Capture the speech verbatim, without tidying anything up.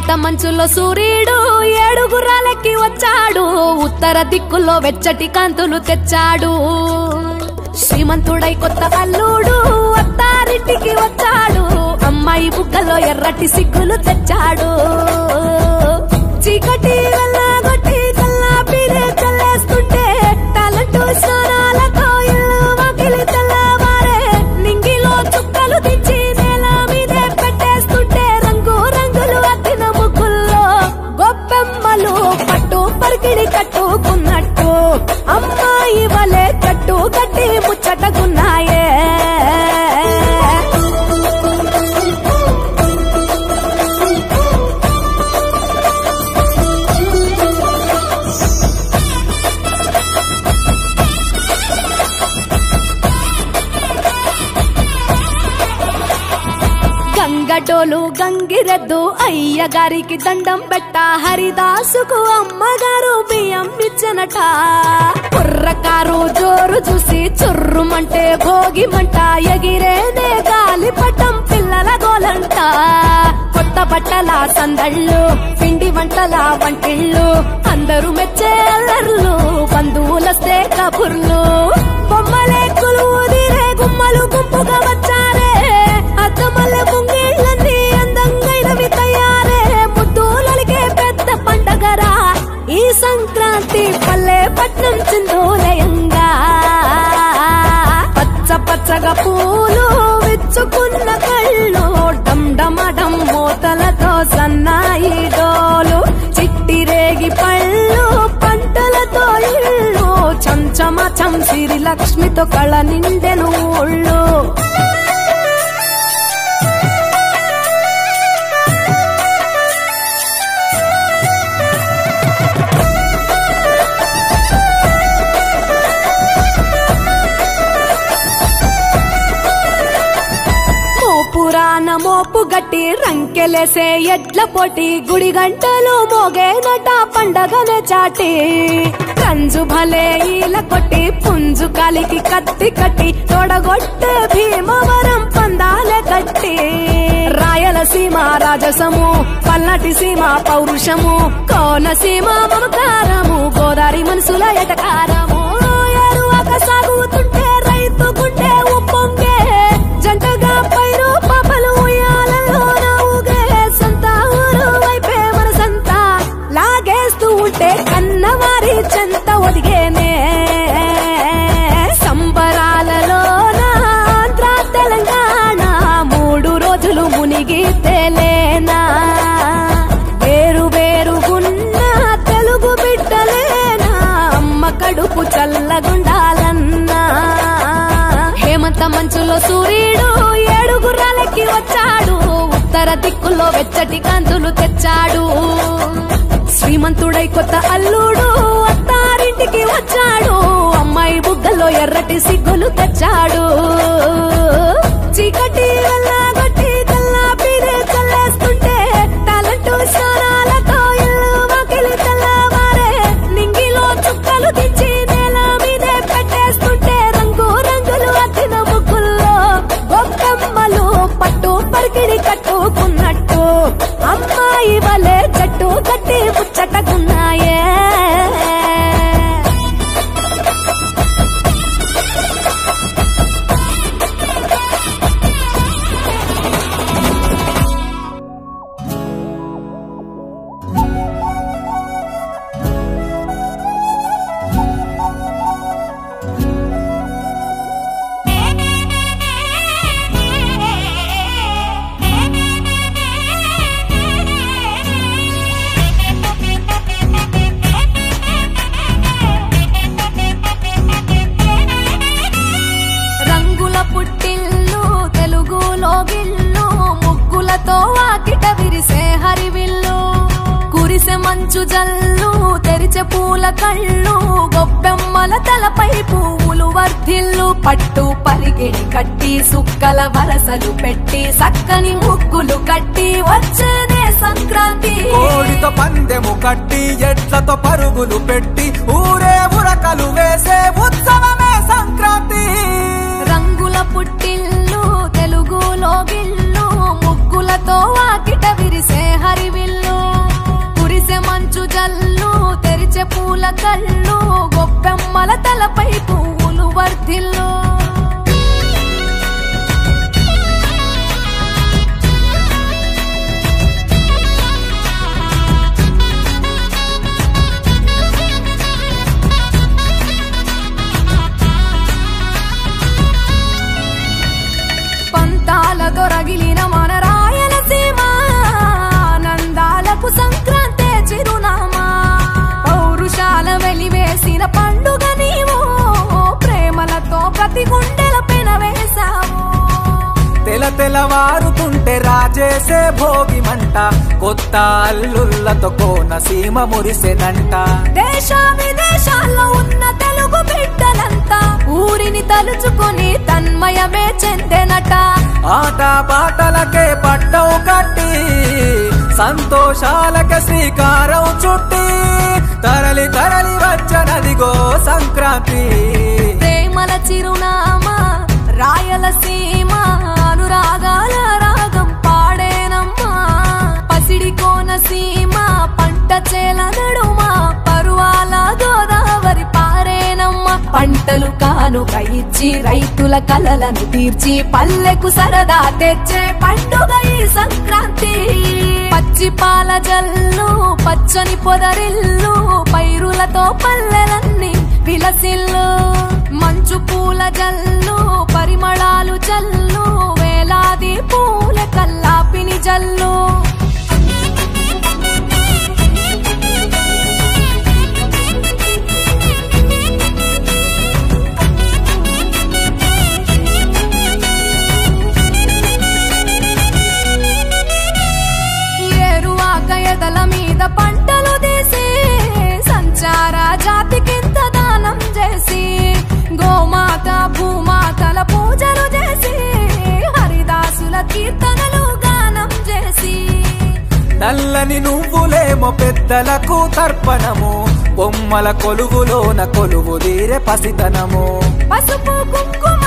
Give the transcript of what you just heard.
హేమంత మంచులో సూర్యుడు ఏడుగురాలెక్కి వచ్చాడు, ఉత్తర దిక్కుల్లో వెచ్చటి కాంతులు తెచ్చాడు. శ్రీమంతుడై కొత్త అల్లుడు అత్తారింటికి వచ్చాడు, అమ్మాయి బుగ్గలో ఎర్రటి సిగ్గులు తెచ్చాడు. చీకటి వెళ్ళగొట్టి కల్లాపిరే చల్లేస్తుంటే టాలెంట్ స్నానాలతో ఇల్లు వాకిలి తెల్లవారే, నింగిలో చుక్కలు దించి నేల మీదే పెట్టేస్తుంటే రంగు రంగులు అద్దిన ముగ్గుల్లో గొప్పెమ్మలు పట్టు పరికిడి కట్టుకున్నట్టు అమ్మాయి వలె కట్టు కట్టి ముచ్చటకున్నాయే. గంగటోలు గంగిరెద్దు అయ్యగారికి దండం పెట్ట, హరిదాసుకు అమ్మగారు బియ్యం ఇచ్చనట. కుర్రకారు జోరు చూసి చుర్రుమంటే భోగిమంట, ఎగిరేనే గాలి పట్టం పిల్లల గోలంట. కొత్త బట్టల సందళ్ళు పిండి వంటల వంటిళ్ళు, అందరూ మెచ్చే అల్లర్లు బంధువులస్తే కబుర్లు. బొమ్మలే కొలువుదిరే గుమ్మలు గుంపుగా వచ్చారే, అద్దమల్లె ముంగిళ్ళన్నీ అందంగైనవి తయారే. ముద్దులకే పెద్ద పండగరా ఈ సంక్రాంతి పల్లె పట్నం చిందోలయంగా. పచ్చ పచ్చగా పూలు విచ్చుకున్న కళ్ళు, డమ్డమడం మూతలతో సన్నాయి డోలు, చిట్టి రేగి పళ్ళు పంటలతో ఇళ్ళు, చంచమ చంసిరి లక్ష్మితో కళ నిండెను ఊళ్ళు. పురాణ మోపు గట్టి రంకెలేసే ఎడ్ల పోటీ, గుడి గంటలు మోగేనట పండగనే చాటి. కంజు భలే ఈల కొట్టి పుంజు కాలికి కత్తి కట్టి, తొడగొట్టే భీమవరం పందాలే కట్టి. రాయలసీమ రాజసము పల్నాటి సీమ పౌరుషము, కోనసీమ మమకారము గోదావరి మనసుల ఎటకారము. ఎరువక సాగుతుంటే రైతు గుండె ఉప్పొంగే, జంటగా పైరు పాపలు ఉయ్యాలలో నవ్వుగే. సంత ఊరు వైపే మనసంతా లాగేస్తూ ఉంటే కన్నవారి చెంత ఒదిగేనే. సంబరాలలోన ఆంధ్ర తెలంగాణ మూడు రోజులు మునిగి తేలేనా. వేరు వేరుగున్న తెలుగు బిడ్డలేనా, అమ్మ కడుపు చల్లగుండాలన్నా. హేమంత మంచులో సూర్యుడు ఏడుగురాలెక్కి వచ్చాడు, ఉత్తర దిక్కుల్లో వెచ్చటి కాంతులు తెచ్చాడు. శ్రీమంతుడై కొత్త అల్లుడు అత్తారింటికి వచ్చాడు, అమ్మాయి బుగ్గలో ఎర్రటి సిగ్గులు తెచ్చాడు. చీకటి వెళ్ళగొట్టి కల్లాపిరే చల్లేస్తుంటే టాలెంట్ స్నానాలతో ఇల్లు వాకిలి తెల్లవారే, నింగిలో చుక్కలు దించి నేల మీదే పెట్టేస్తుంటే రంగు రంగులు అద్దిన ముగ్గుల్లో గొప్పమ్మలు పట్టు పరికిడి కట్టుకున్నట్టు అమ్మాయి వలె చెట్టు కట్టి ముచ్చటకున్నాయే. పుట్టిల్లు తెలుగులో గిల్లు, ముగ్గులతో వాకిట విరిసే హరివిల్లు. కురిసె మంచు జల్లు తెరిచే పూల కళ్ళు, గొప్పెమ్మల తలపై పువ్వులు వర్ధిల్లు. పట్టు పరిగిడి కట్టి సుక్కల వరసలు పెట్టి, సక్కని ముగ్గులు కట్టి వచ్చేదే సంక్రాంతి. కోడితో పందెము కట్టి ఎడ్లతో పరుగులు పెట్టి, ఊరే ఉరకలు వేసే ఉత్సవమే సంక్రాంతి. రంగుల పుట్టిల్లు తెలుగులో గిల్లు, ముగ్గులతో వాకిట విరిసే హరివిల్లు. తెల్లవారుతుంటే రాజేసే భోగి మంట కొత్త అల్లుళ్ళతో కోనసీమ మురిసెనంట. దేశ విదేశాల్లో ఉన్న తెలుగు బిడ్డలంతా ఊరిని తలుచుకుని తన్మయమే చెందెనట. ఆట పాటలకే పట్టవు కట్టి సంతోషాలకే శ్రీకారం చుట్టి తరలి తరలి వచ్చనదిగో సంక్రాంతి. ప్రేమల చిరునామా రాయలసీమ అనురాగాల రాగం పాడేనమ్మా. పసిడి కోనసీమ పంట చేల నడుమా పరువాల గోదావరి పారేనమ్మా. పంటలు కానుక ఇచ్చి రైతుల కలలను తీర్చి పల్లెకు సరదా తెచ్చే పండుగ ఈ సంక్రాంతి. పచ్చి పాల జల్లు పచ్చని పొదరిల్లు పైరులతో పల్లెలన్నీ విలసిల్లు. మంచు పూల జల్లు పరిమళాలు జల్లు వేలాది పూల కల్లాపిని జల్లు. ఏరువాక ఎదల మీద పంటలు తీసి సంచార జాతికింత దానం చేసి గోమాత భూమాతల పూజలు చేసి హరిదాసుల కీర్తనలు గానం చేసి నల్లని నువ్వులేమో పెద్దలకు తర్పణము బొమ్మల కొలువులోన కొలువు తీరే పసితనము. పసుపు కుంకుమ